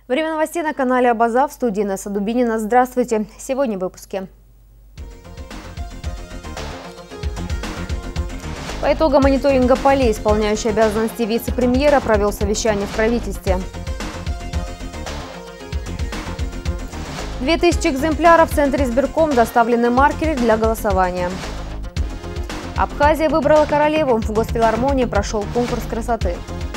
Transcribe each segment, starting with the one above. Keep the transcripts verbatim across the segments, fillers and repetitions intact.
Время новостей на канале Абаза, в студии Инесса Дубинина. Здравствуйте. Сегодня в выпуске. По итогам мониторинга полей, исполняющий обязанности вице-премьера провел совещание в правительстве. Две тысячи экземпляров в центре избирком доставлены маркеры для голосования. Абхазия выбрала королеву. В Госпилармонии прошел конкурс красоты.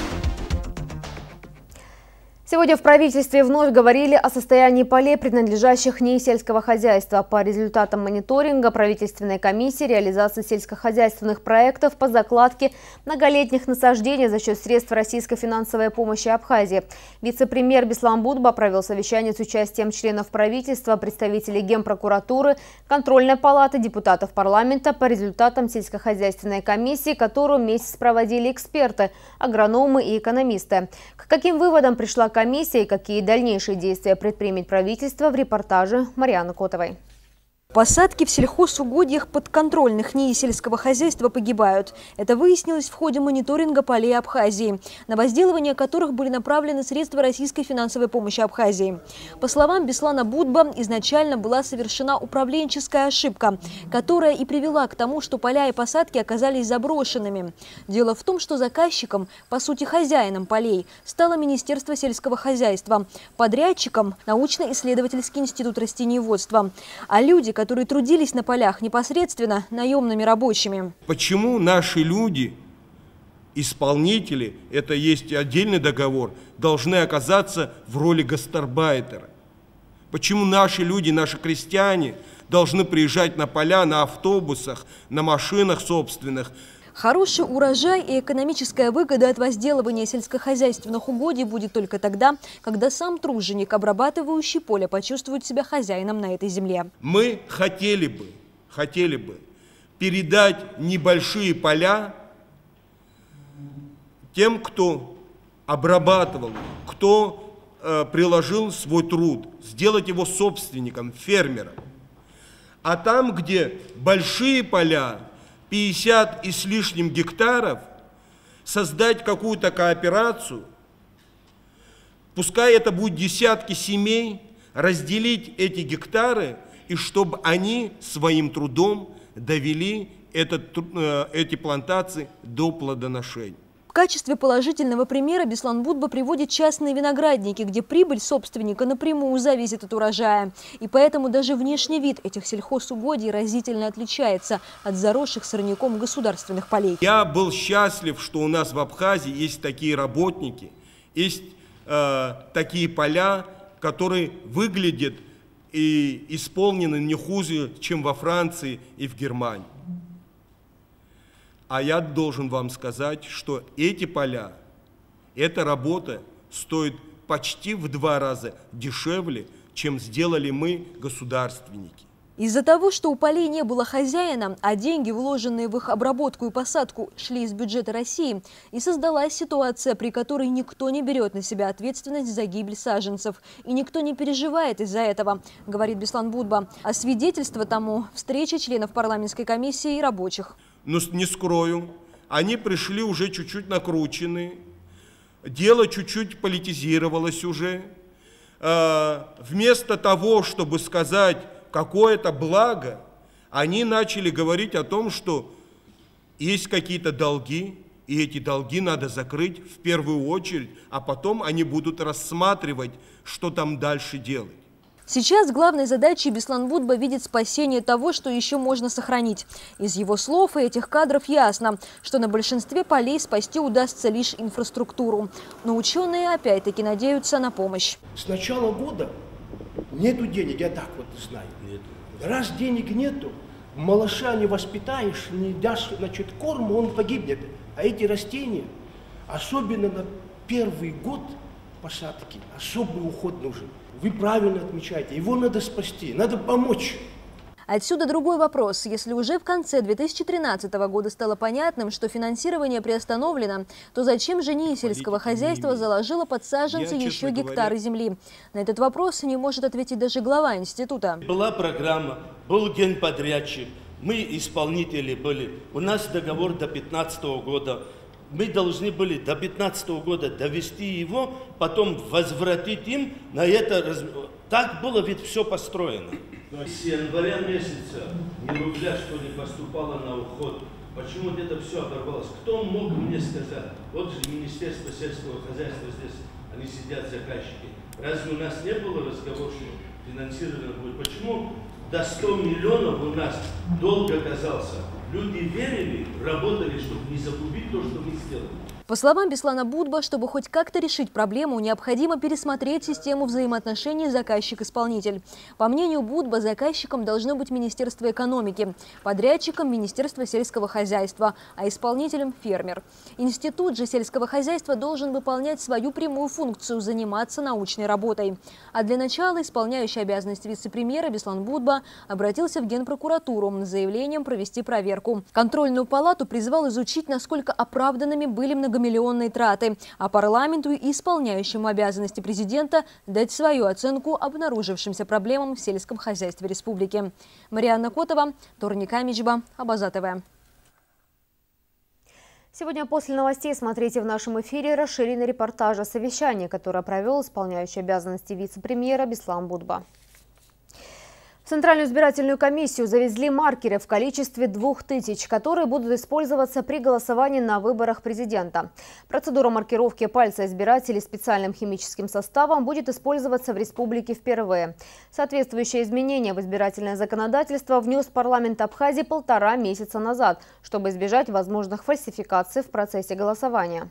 Сегодня в правительстве вновь говорили о состоянии полей, принадлежащих НИИ сельского хозяйства. По результатам мониторинга правительственной комиссии реализации сельскохозяйственных проектов по закладке многолетних насаждений за счет средств российской финансовой помощи Абхазии. Вице-премьер Беслан Будба провел совещание с участием членов правительства, представителей Генпрокуратуры, контрольной палаты, депутатов парламента по результатам сельскохозяйственной комиссии, которую месяц проводили эксперты, агрономы и экономисты. К каким выводам пришла комиссия? Комиссия и какие дальнейшие действия предпримет правительство, в репортаже Марьяны Котовой. Посадки в сельхозугодьях подконтрольных НИИ сельского хозяйства погибают. Это выяснилось в ходе мониторинга полей Абхазии, на возделывание которых были направлены средства российской финансовой помощи Абхазии. По словам Беслана Будба, изначально была совершена управленческая ошибка, которая и привела к тому, что поля и посадки оказались заброшенными. Дело в том, что заказчиком, по сути хозяином полей, стало Министерство сельского хозяйства, подрядчиком – научно-исследовательский институт растениеводства, а люди, которые трудились на полях непосредственно наемными рабочими. Почему наши люди, исполнители, это есть отдельный договор, должны оказаться в роли гастарбайтера? Почему наши люди, наши крестьяне должны приезжать на поля на автобусах, на машинах собственных? Хороший урожай и экономическая выгода от возделывания сельскохозяйственных угодий будет только тогда, когда сам труженик, обрабатывающий поле, почувствует себя хозяином на этой земле. Мы хотели бы, хотели бы передать небольшие поля тем, кто обрабатывал, кто э, приложил свой труд, сделать его собственником, фермером. А там, где большие поля, пятьдесят и с лишним гектаров, создать какую-то кооперацию, пускай это будет десятки семей, разделить эти гектары, и чтобы они своим трудом довели этот, эти плантации до плодоношения. В качестве положительного примера Беслан Будба приводит частные виноградники, где прибыль собственника напрямую зависит от урожая. И поэтому даже внешний вид этих сельхозугодий разительно отличается от заросших сорняком государственных полей. Я был счастлив, что у нас в Абхазии есть такие работники, есть э, такие поля, которые выглядят и исполнены не хуже, чем во Франции и в Германии. А я должен вам сказать, что эти поля, эта работа стоит почти в два раза дешевле, чем сделали мы, государственники. Из-за того, что у полей не было хозяина, а деньги, вложенные в их обработку и посадку, шли из бюджета России, и создалась ситуация, при которой никто не берет на себя ответственность за гибель саженцев. И никто не переживает из-за этого, говорит Беслан Будба. А свидетельство тому – встреча членов парламентской комиссии и рабочих. Но не скрою, они пришли уже чуть-чуть накрученные, дело чуть-чуть политизировалось уже. Вместо того, чтобы сказать какое-то благо, они начали говорить о том, что есть какие-то долги, и эти долги надо закрыть в первую очередь, а потом они будут рассматривать, что там дальше делать. Сейчас главной задачей Беслан Будба видит спасение того, что еще можно сохранить. Из его слов и этих кадров ясно, что на большинстве полей спасти удастся лишь инфраструктуру. Но ученые опять-таки надеются на помощь. С начала года нету денег, я так вот знаю. Нету. Раз денег нету, малыша не воспитаешь, не дашь, значит, корм, он погибнет. А эти растения, особенно на первый год посадки, особый уход нужен. Вы правильно отмечаете, его надо спасти, надо помочь. Отсюда другой вопрос. Если уже в конце две тысячи тринадцатого года стало понятным, что финансирование приостановлено, то зачем же НИИ сельского хозяйства заложило под саженцы Я, еще гектары говоря... земли? На этот вопрос не может ответить даже глава института. Была программа, был генподрядчик, мы исполнители были. У нас договор до две тысячи пятнадцатого года. мы должны были до две тысячи пятнадцатого года довести его, потом возвратить им на это. Так было ведь все построено. С января месяца ни рубля, что ли, поступало на уход. Почему это все оборвалось? Кто мог мне сказать? Вот же Министерство сельского хозяйства здесь, они сидят заказчики. Разве у нас не было разговора, что финансирование будет? Почему до ста миллионов у нас долг оказался? Люди верили, работали, чтобы не загубить то, что мы сделали. По словам Беслана Будба, чтобы хоть как-то решить проблему, необходимо пересмотреть систему взаимоотношений заказчик-исполнитель. По мнению Будба, заказчиком должно быть Министерство экономики, подрядчиком – Министерство сельского хозяйства, а исполнителем – фермер. Институт же сельского хозяйства должен выполнять свою прямую функцию – заниматься научной работой. А для начала исполняющий обязанности вице-премьера Беслан Будба обратился в Генпрокуратуру с заявлением провести проверку. Контрольную палату призвал изучить, насколько оправданными были многомиллионные миллионные траты, а парламенту и исполняющему обязанности президента дать свою оценку обнаружившимся проблемам в сельском хозяйстве республики. Марианна Котова, Торник Амичба, Абаза ТВ. Сегодня после новостей смотрите в нашем эфире расширенный репортаж о совещании, которое провел исполняющий обязанности вице-премьера Беслан Будба. В Центральную избирательную комиссию завезли маркеры в количестве двух тысяч, которые будут использоваться при голосовании на выборах президента. Процедура маркировки пальца избирателей специальным химическим составом будет использоваться в республике впервые. Соответствующее изменение в избирательное законодательство внес парламент Абхазии полтора месяца назад, чтобы избежать возможных фальсификаций в процессе голосования.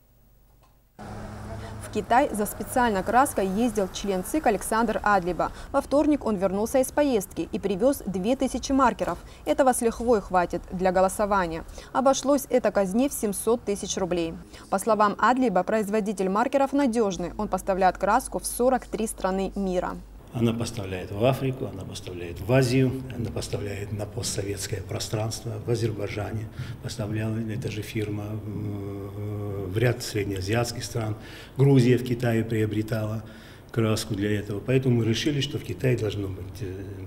В Китай за специальной краской ездил член ЦИК Александр Адлиба. Во вторник он вернулся из поездки и привез две тысячи маркеров. Этого с лихвой хватит для голосования. Обошлось это казне в семьсот тысяч рублей. По словам Адлиба, производитель маркеров надежный. Он поставляет краску в сорок три страны мира. Она поставляет в Африку, она поставляет в Азию, она поставляет на постсоветское пространство, в Азербайджане поставляла эта же фирма, в ряд среднеазиатских стран. Грузия в Китае приобретала краску для этого. Поэтому мы решили, что в Китае должно быть,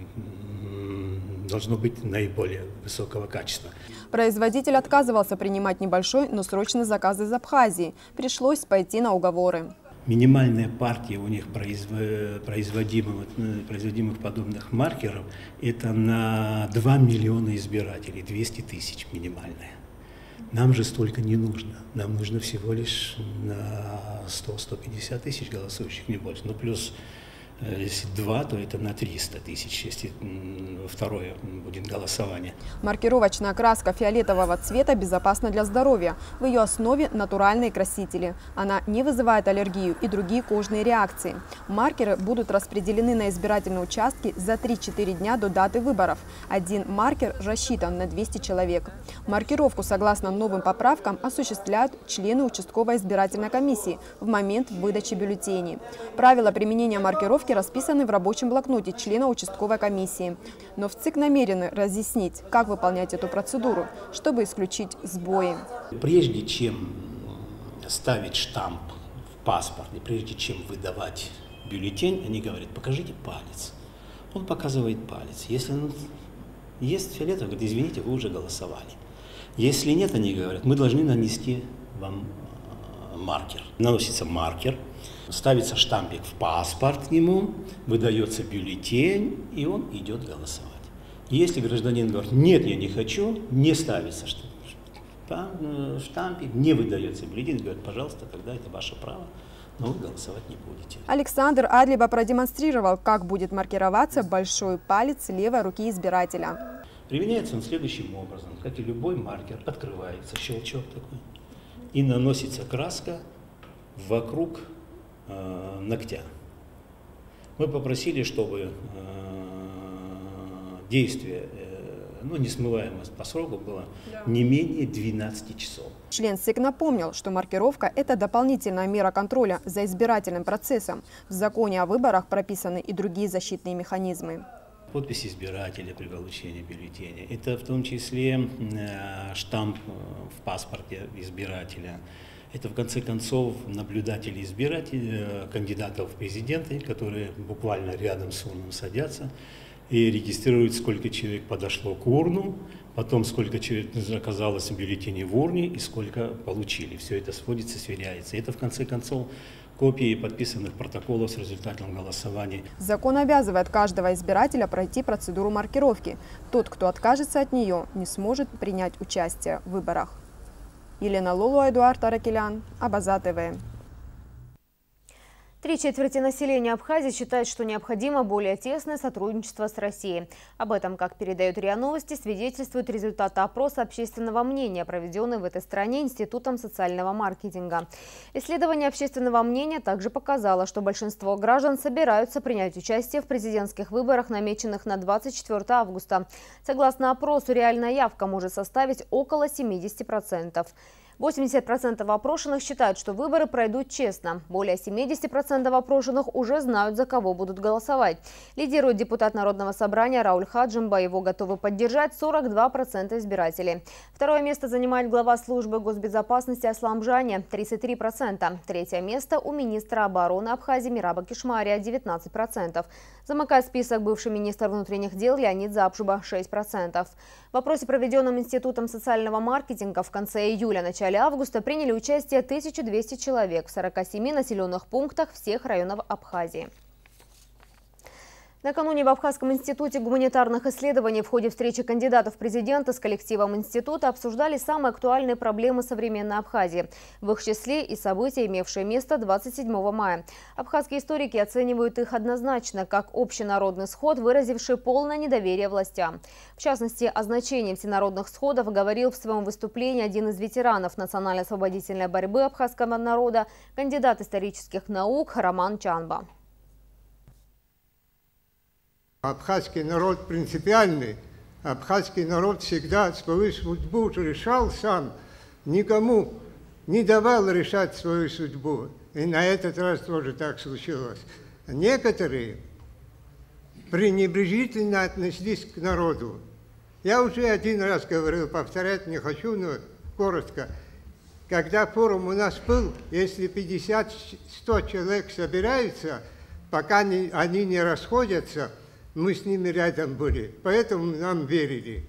должно быть наиболее высокого качества. Производитель отказывался принимать небольшой, но срочный заказ из Абхазии. Пришлось пойти на уговоры. Минимальная партия у них производимых, производимых подобных маркеров – это на два миллиона избирателей, двести тысяч минимальная. Нам же столько не нужно. Нам нужно всего лишь на сто — сто пятьдесят тысяч голосующих, не больше. Ну, плюс, если два, то это на триста тысяч, если второе будет голосование. Маркировочная краска фиолетового цвета безопасна для здоровья. В ее основе натуральные красители. Она не вызывает аллергию и другие кожные реакции. Маркеры будут распределены на избирательные участки за три-четыре дня до даты выборов. Один маркер рассчитан на двести человек. Маркировку, согласно новым поправкам, осуществляют члены участковой избирательной комиссии в момент выдачи бюллетеней. Правила применения маркировки расписаны в рабочем блокноте члена участковой комиссии. Но в ЦИК намерены разъяснить, как выполнять эту процедуру, чтобы исключить сбои. Прежде чем ставить штамп в паспорт, и прежде чем выдавать бюллетень, они говорят: покажите палец. Он показывает палец. Если есть фиолетовый, говорит: извините, вы уже голосовали. Если нет, они говорят: мы должны нанести вам маркер. Наносится маркер. Ставится штампик в паспорт к нему, выдается бюллетень, и он идет голосовать. Если гражданин говорит: нет, я не хочу, не ставится штампик, не выдается бюллетень, говорит: пожалуйста, тогда это ваше право, но вы голосовать не будете. Александр Адлиба продемонстрировал, как будет маркироваться большой палец левой руки избирателя. Применяется он следующим образом. Как и любой маркер, открывается щелчок такой, и наносится краска вокруг ногтя. Мы попросили, чтобы э, действие, э, ну, несмываемость по сроку было не менее двенадцати часов. Член ЦИК напомнил, что маркировка – это дополнительная мера контроля за избирательным процессом. В законе о выборах прописаны и другие защитные механизмы. Подпись избирателя при получении бюллетеня. Это в том числе э, штамп в паспорте избирателя. Это, в конце концов, наблюдатели избирателей, кандидатов в президенты, которые буквально рядом с урном садятся и регистрируют, сколько человек подошло к урну, потом сколько оказалось бюллетеней в урне и сколько получили. Все это сводится, сверяется. И это в конце концов копии подписанных протоколов с результатом голосования. Закон обязывает каждого избирателя пройти процедуру маркировки. Тот, кто откажется от нее, не сможет принять участие в выборах. Елена Лолу, Эдуард Аракелян, Абаза ТВ. Три четверти населения Абхазии считают, что необходимо более тесное сотрудничество с Россией. Об этом, как передают РИА Новости, свидетельствуют результаты опроса общественного мнения, проведенный в этой стране Институтом социального маркетинга. Исследование общественного мнения также показало, что большинство граждан собираются принять участие в президентских выборах, намеченных на двадцать четвёртое августа. Согласно опросу, реальная явка может составить около семидесяти процентов. восемьдесят процентов опрошенных считают, что выборы пройдут честно. Более семидесяти процентов опрошенных уже знают, за кого будут голосовать. Лидирует депутат Народного собрания Рауль Хаджимба. Его готовы поддержать сорок два процента избирателей. Второе место занимает глава службы госбезопасности Аслам Бжани – тридцать три процента. Третье место у министра обороны Абхазии Мираба Кишмария – девятнадцать процентов. Замыкает список бывший министр внутренних дел Леонид Запшуба – шесть процентов. В опросе, проведенном Институтом социального маркетинга в конце июля – начале августа, приняли участие тысяча двести человек в сорока семи населенных пунктах всех районов Абхазии. Накануне в Абхазском институте гуманитарных исследований в ходе встречи кандидатов в президенты с коллективом института обсуждали самые актуальные проблемы современной Абхазии. В их числе и события, имевшие место двадцать седьмого мая. Абхазские историки оценивают их однозначно как общенародный сход, выразивший полное недоверие властям. В частности, о значении всенародных сходов говорил в своем выступлении один из ветеранов национально-освободительной борьбы абхазского народа, кандидат исторических наук Роман Чанба. Абхазский народ принципиальный. Абхазский народ всегда свою судьбу решал сам, никому не давал решать свою судьбу. И на этот раз тоже так случилось. Некоторые пренебрежительно отнеслись к народу. Я уже один раз говорил, повторять не хочу, но коротко. Когда форум у нас был, если пятьдесят-сто человек собираются, пока не, они не расходятся, мы с ними рядом были, поэтому нам верили.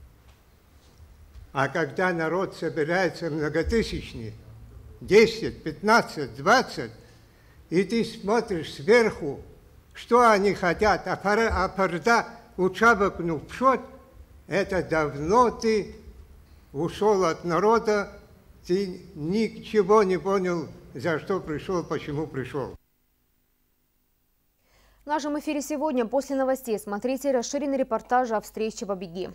А когда народ собирается многотысячный, десять, пятнадцать, двадцать, и ты смотришь сверху, что они хотят, а парда учабок ну пшот, это давно ты ушел от народа, ты ничего не понял, за что пришел, почему пришел. В нашем эфире сегодня после новостей смотрите расширенный репортаж о встрече в Абиги.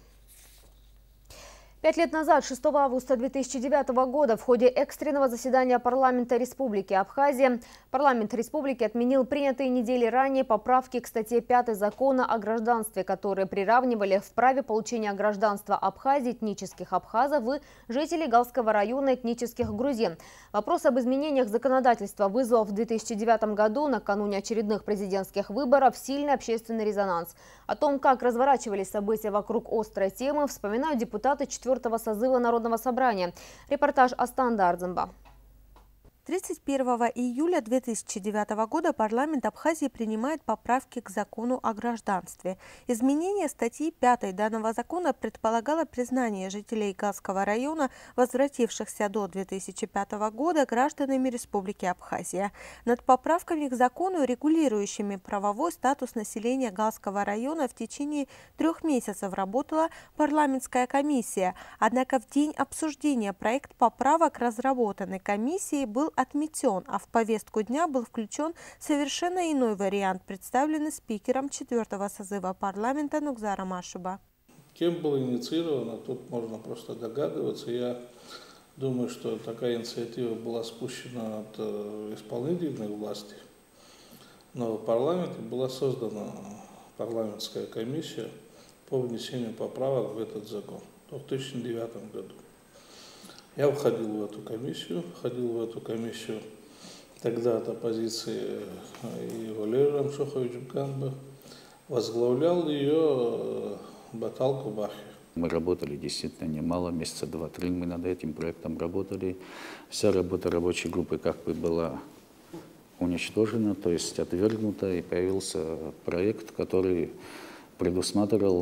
Пять лет назад, шестого августа две тысячи девятого года, в ходе экстренного заседания парламента Республики Абхазия, парламент республики отменил принятые недели ранее поправки к статье пятой закона о гражданстве, которые приравнивали в праве получения гражданства Абхазии этнических абхазов и жителей Галского района этнических грузин. Вопрос об изменениях законодательства вызвал в две тысячи девятом году, накануне очередных президентских выборов, сильный общественный резонанс. О том, как разворачивались события вокруг острой темы, вспоминают депутаты четвертого созыва Народного собрания. Репортаж Астанда Ардзамба. тридцать первого июля две тысячи девятого года парламент Абхазии принимает поправки к закону о гражданстве. Изменение статьи пятой данного закона предполагало признание жителей Галского района, возвратившихся до две тысячи пятого года, гражданами Республики Абхазия. Над поправками к закону, регулирующими правовой статус населения Галского района, в течение трех месяцев работала парламентская комиссия. Однако в день обсуждения проект поправок разработанной комиссией был отметен, а в повестку дня был включен совершенно иной вариант, представленный спикером четвертого созыва парламента Нугзаром Ашуба. Кем было инициировано, тут можно просто догадываться. Я думаю, что такая инициатива была спущена от исполнительной власти, но в парламенте была создана парламентская комиссия по внесению поправок в этот закон в две тысячи девятом году. Я входил в эту комиссию, входил в эту комиссию тогда от оппозиции и Валерий Рамшохович Ганба, возглавлял ее Батал Кубахи. Мы работали действительно немало, месяца два-три мы над этим проектом работали. Вся работа рабочей группы как бы была уничтожена, то есть отвергнута, и появился проект, который предусматривал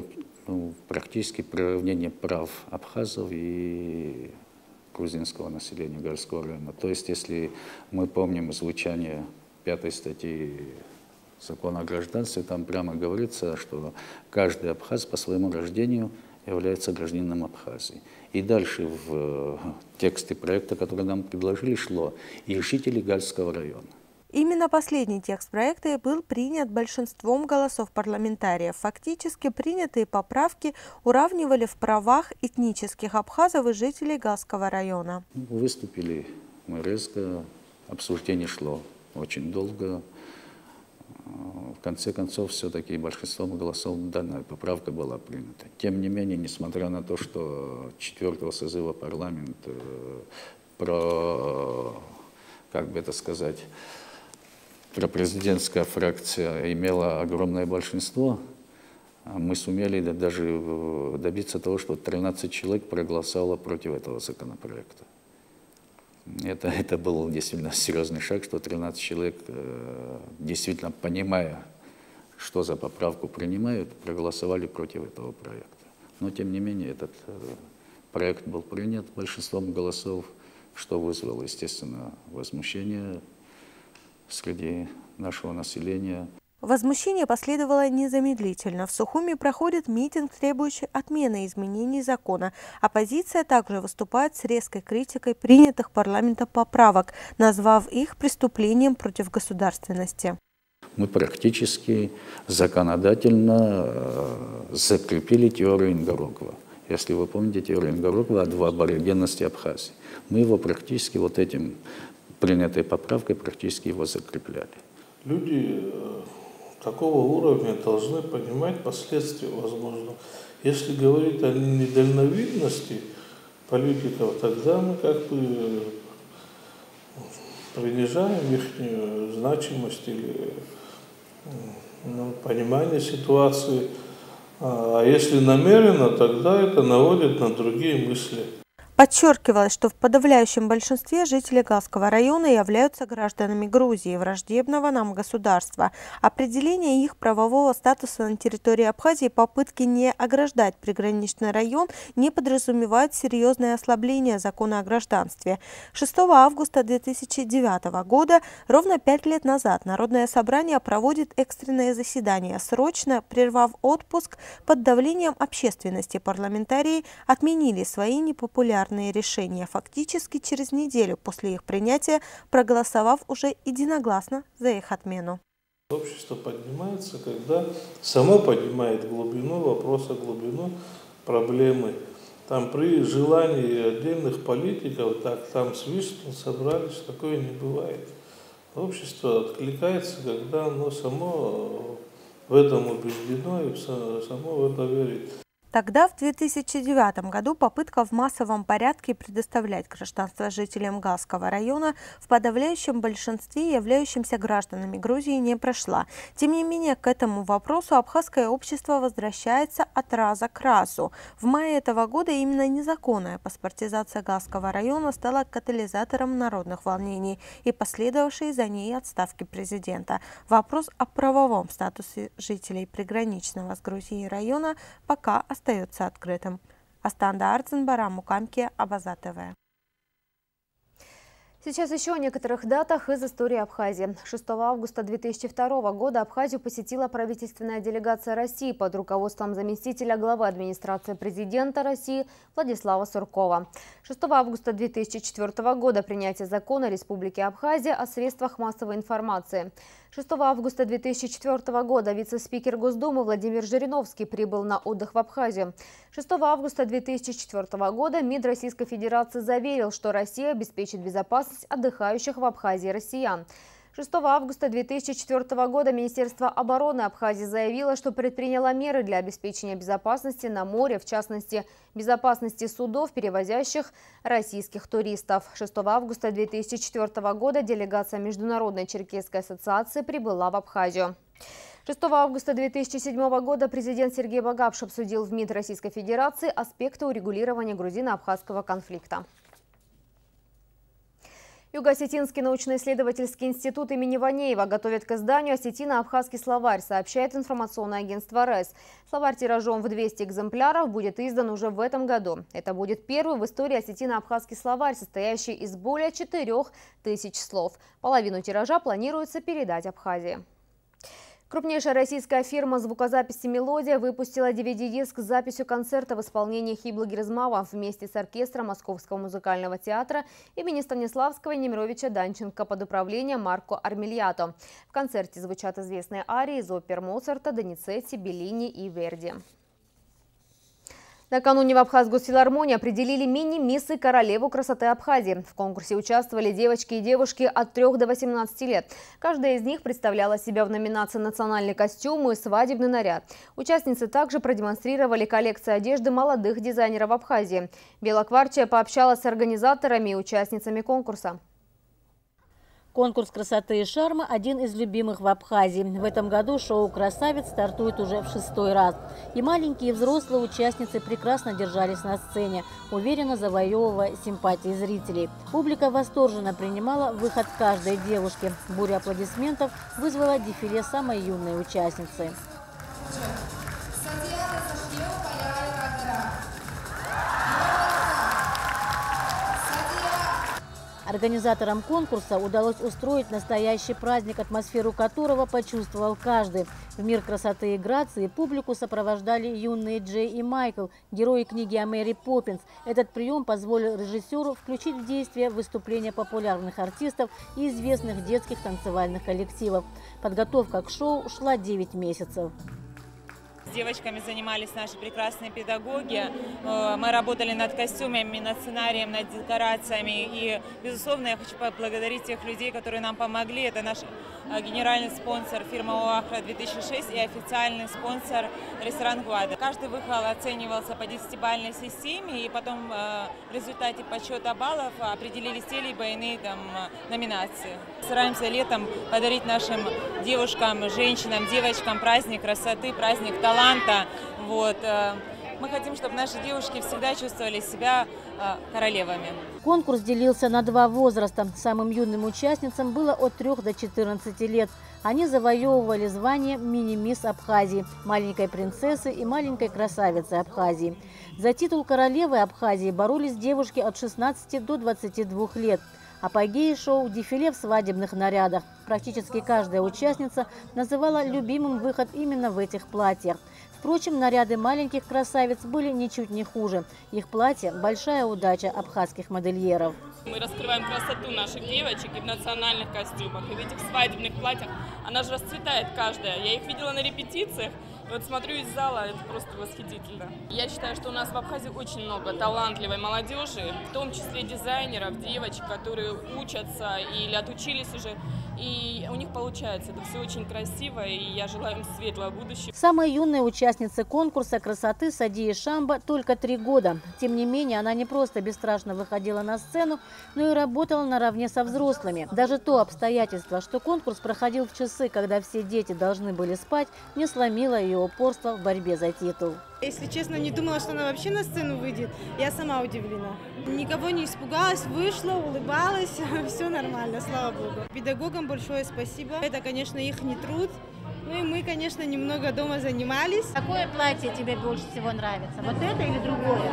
ну, практически приравнение прав абхазов и грузинского населения Гальского района. То есть, если мы помним звучание пятой статьи закона о гражданстве, там прямо говорится, что каждый абхаз по своему рождению является гражданином Абхазии. И дальше в тексте проекта, который нам предложили, шло и жители Гальского района. Именно последний текст проекта и был принят большинством голосов парламентариев. Фактически принятые поправки уравнивали в правах этнических абхазов и жителей Галского района. Выступили мы резко, обсуждение шло очень долго. В конце концов, все-таки большинством голосов данная поправка была принята. Тем не менее, несмотря на то, что четвертого созыва парламента про, как бы это сказать, пропрезидентская фракция имела огромное большинство, мы сумели даже добиться того, что тринадцать человек проголосовало против этого законопроекта. Это, это был действительно серьезный шаг, что тринадцать человек, действительно понимая, что за поправку принимают, проголосовали против этого проекта. Но, тем не менее, этот проект был принят большинством голосов, что вызвало, естественно, возмущение среди нашего населения. Возмущение последовало незамедлительно. В Сухуми проходит митинг, требующий отмены изменений закона. Оппозиция также выступает с резкой критикой принятых парламентом поправок, назвав их преступлением против государственности. Мы практически законодательно закрепили теорию Ингорокова. Если вы помните теорию Ингорокова о двуаборигенности Абхазии, мы его практически вот этим принятой поправкой практически его закрепляли. Люди такого уровня должны понимать последствия, возможно. Если говорить о недальновидности политиков, тогда мы как бы принижаем их значимость или ну, понимание ситуации. А если намеренно, тогда это наводит на другие мысли. Подчеркивалось, что в подавляющем большинстве жители Галского района являются гражданами Грузии, враждебного нам государства. Определение их правового статуса на территории Абхазии и попытки не ограждать приграничный район не подразумевают серьезное ослабление закона о гражданстве. шестого августа две тысячи девятого года, ровно пять лет назад, Народное собрание проводит экстренное заседание. Срочно прервав отпуск под давлением общественности, парламентарии отменили свои непопулярные решения, фактически через неделю после их принятия, проголосовав уже единогласно за их отмену. Общество поднимается, когда само поднимает глубину вопроса, глубину проблемы. Там при желании отдельных политиков, так там свистнул, собрались, такое не бывает. Общество откликается, когда оно само в этом убеждено и само в это верит. Тогда, в две тысячи девятом году, попытка в массовом порядке предоставлять гражданство жителям Галского района в подавляющем большинстве являющимся гражданами Грузии не прошла. Тем не менее, к этому вопросу абхазское общество возвращается от раза к разу. В мае этого года именно незаконная паспортизация Галского района стала катализатором народных волнений и последовавшей за ней отставки президента. Вопрос о правовом статусе жителей приграничного с Грузией района пока остается остается открытым. Астанда Арцинбара, Мукамки, Абаза ТВ. Сейчас еще о некоторых датах из истории Абхазии. шестого августа две тысячи второго года Абхазию посетила правительственная делегация России под руководством заместителя главы администрации президента России Владислава Суркова. шестого августа две тысячи четвёртого года принятие закона Республики Абхазия о средствах массовой информации. шестого августа две тысячи четвёртого года вице-спикер Госдумы Владимир Жириновский прибыл на отдых в Абхазию. шестого августа две тысячи четвёртого года МИД Российской Федерации заверил, что Россия обеспечит безопасность отдыхающих в Абхазии россиян. шестого августа две тысячи четвёртого года Министерство обороны Абхазии заявило, что предприняло меры для обеспечения безопасности на море, в частности, безопасности судов, перевозящих российских туристов. шестого августа две тысячи четвёртого года делегация Международной черкесской ассоциации прибыла в Абхазию. шестого августа две тысячи седьмого года президент Сергей Багапш обсудил в МИД Российской Федерации аспекты урегулирования грузино-абхазского конфликта. Юго-Осетинский научно-исследовательский институт имени Ванеева готовит к изданию осетино-абхазский словарь, сообщает информационное агентство РЭС. Словарь тиражом в двести экземпляров будет издан уже в этом году. Это будет первый в истории осетино-абхазский словарь, состоящий из более четырёх тысяч слов. Половину тиража планируется передать Абхазии. Крупнейшая российская фирма звукозаписи «Мелодия» выпустила ди ви ди-диск с записью концерта в исполнении Хиблы Герзмава вместе с оркестром Московского музыкального театра имени Станиславского и Немировича Данченко под управлением Марко Армильято. В концерте звучат известные арии из опер Моцарта, Доницетти, Беллини и Верди. Накануне в Абхазгосфилармонии определили мини-миссы «Королеву красоты Абхазии». В конкурсе участвовали девочки и девушки от трёх до восемнадцати лет. Каждая из них представляла себя в номинации «Национальный костюм» и «Свадебный наряд». Участницы также продемонстрировали коллекции одежды молодых дизайнеров Абхазии. Бела Кварчия пообщалась с организаторами и участницами конкурса. Конкурс красоты и шарма – один из любимых в Абхазии. В этом году шоу «Красавец» стартует уже в шестой раз. И маленькие, и взрослые участницы прекрасно держались на сцене, уверенно завоевывая симпатии зрителей. Публика восторженно принимала выход каждой девушки. Буря аплодисментов вызвала дефиле самой юной участницы. Организаторам конкурса удалось устроить настоящий праздник, атмосферу которого почувствовал каждый. В мир красоты и грации публику сопровождали юные Джей и Майкл, герои книги о Мэри Поппинс. Этот прием позволил режиссеру включить в действие выступления популярных артистов и известных детских танцевальных коллективов. Подготовка к шоу шла девять месяцев. С девочками занимались наши прекрасные педагоги. Мы работали над костюмами, над сценарием, над декорациями. И, безусловно, я хочу поблагодарить тех людей, которые нам помогли. Это наш генеральный спонсор фирма ОАХРА две тысячи шесть и официальный спонсор ресторан Гуада. Каждый выход оценивался по десятибалльной системе. И потом в результате подсчета баллов определились те либо иные там номинации. Стараемся летом подарить нашим девушкам, женщинам, девочкам праздник красоты, праздник таланта. Вот. Мы хотим, чтобы наши девушки всегда чувствовали себя королевами. Конкурс делился на два возраста. Самым юным участницам было от трёх до четырнадцати лет. Они завоевывали звание мини-мисс Абхазии, маленькой принцессы и маленькой красавицы Абхазии. За титул королевы Абхазии боролись девушки от шестнадцати до двадцати двух лет. Апогей шоу – дефиле в свадебных нарядах. Практически каждая участница называла любимым выход именно в этих платьях. Впрочем, наряды маленьких красавиц были ничуть не хуже. Их платье – большая удача абхазских модельеров. Мы раскрываем красоту наших девочек и в национальных костюмах, и в этих свадебных платьях. Она же расцветает каждая. Я их видела на репетициях. Вот смотрю из зала, это просто восхитительно. Я считаю, что у нас в Абхазии очень много талантливой молодежи, в том числе дизайнеров, девочек, которые учатся или отучились уже, и у них получается. Это все очень красиво, и я желаю им светлого будущего. Самой юной участнице конкурса красоты Садии Шамба только три года. Тем не менее, она не просто бесстрашно выходила на сцену, но и работала наравне со взрослыми. Даже то обстоятельство, что конкурс проходил в часы, когда все дети должны были спать, не сломило ее упорство в борьбе за титул. Если честно, не думала, что она вообще на сцену выйдет. Я сама удивлена. Никого не испугалась, вышла, улыбалась, все нормально, слава богу. Педагогам большое спасибо. Это, конечно, их не труд. Ну и мы, конечно, немного дома занимались. Какое платье тебе больше всего нравится? Вот это или другое?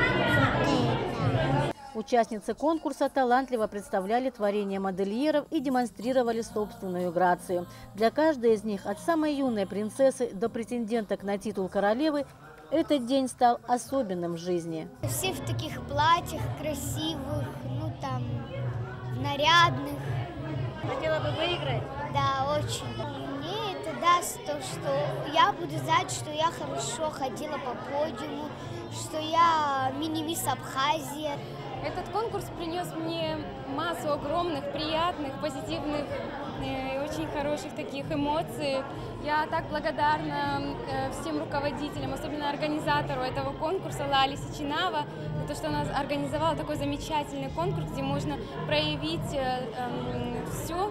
Участницы конкурса талантливо представляли творения модельеров и демонстрировали собственную грацию. Для каждой из них, от самой юной принцессы до претенденток на титул королевы, этот день стал особенным в жизни. Все в таких платьях красивых, ну там, нарядных. Хотела бы выиграть? Да, очень. Мне это даст то, что я буду знать, что я хорошо ходила по подиуму, что я мини-мисс Абхазия. Этот конкурс принес мне массу огромных, приятных, позитивных и очень хороших таких эмоций. Я так благодарна всем руководителям, особенно организатору этого конкурса Лали Сичинава, за то, что она организовала такой замечательный конкурс, где можно проявить все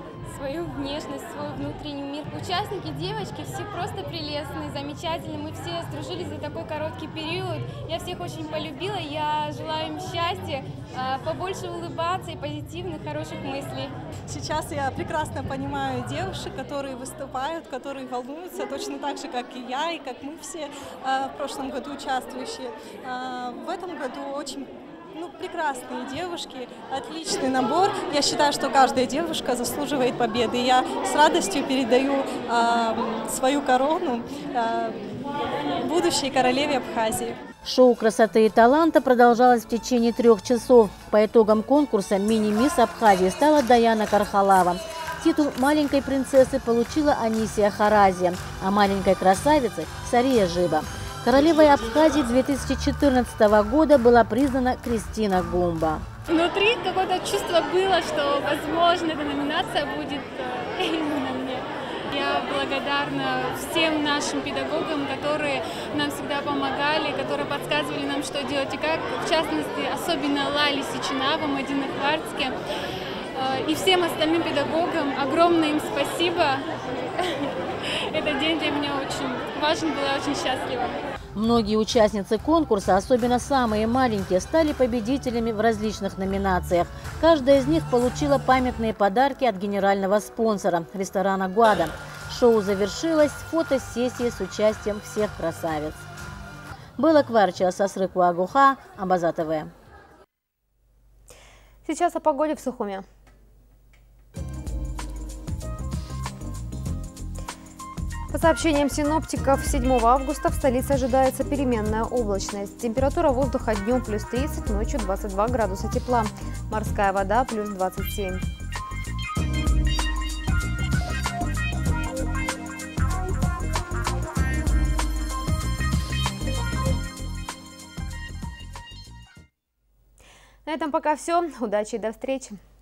свою внешность, свой внутренний мир. Участники, девочки, все просто прелестные, замечательные. Мы все сдружились за такой короткий период. Я всех очень полюбила. Я желаю им счастья, побольше улыбаться и позитивных, хороших мыслей. Сейчас я прекрасно понимаю девушек, которые выступают, которые волнуются точно так же, как и я, и как мы все в прошлом году участвующие. В этом году очень ну, прекрасные девушки, отличный набор. Я считаю, что каждая девушка заслуживает победы. Я с радостью передаю э, свою корону э, будущей королеве Абхазии. Шоу красоты и таланта продолжалось в течение трех часов. По итогам конкурса «Мини-мисс Абхазии» стала Даяна Кархалава. Титул маленькой принцессы получила Анисия Харазия, а маленькой красавицей – Сария Жиба. Королевой Абхазии две тысячи четырнадцатого года была признана Кристина Гумба. Внутри какое-то чувство было, что, возможно, эта номинация будет именно мне. Я благодарна всем нашим педагогам, которые нам всегда помогали, которые подсказывали нам, что делать и как. В частности, особенно Лали Сичинава, Мадина Хварцке. И всем остальным педагогам огромное им спасибо. Этот день для меня очень важен был, я очень счастлива. Многие участницы конкурса, особенно самые маленькие, стали победителями в различных номинациях. Каждая из них получила памятные подарки от генерального спонсора – ресторана «Гуада». Шоу завершилось фотосессией с участием всех красавиц. Была Кварча Сасрыку Агуха, Абаза ТВ. Сейчас о погоде в Сухуме. По сообщениям синоптиков, седьмого августа в столице ожидается переменная облачность. Температура воздуха днем плюс тридцать, ночью двадцать два градуса тепла. Морская вода плюс двадцать семь. На этом пока все. Удачи и до встречи.